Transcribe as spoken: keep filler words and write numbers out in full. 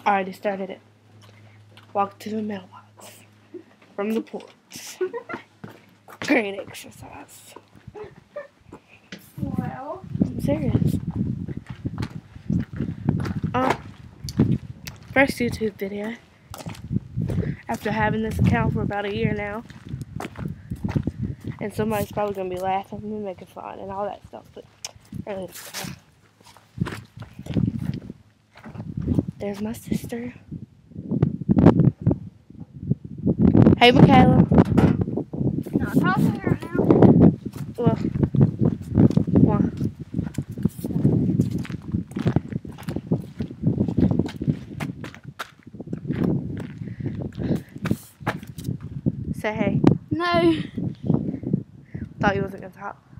I already started it. Walk to the mailbox from the porch. Great exercise. Well, I'm serious. Um, first YouTube video. After having this account for about a year now. And somebody's probably going to be laughing and making fun and all that stuff. But really don't care. There's my sister. Hey, Michaela. not talking right now. Well, one. Say hey. No. Thought you wasn't going to talk.